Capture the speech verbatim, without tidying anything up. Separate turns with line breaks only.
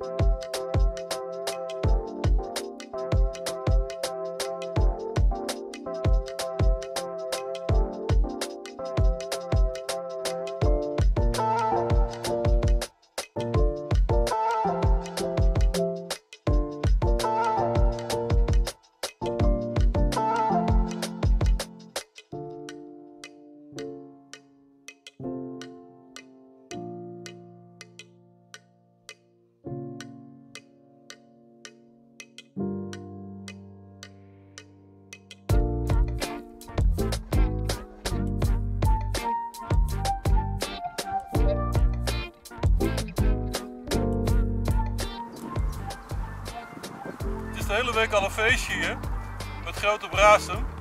Het is de hele week al een feestje hier, met grote brasem.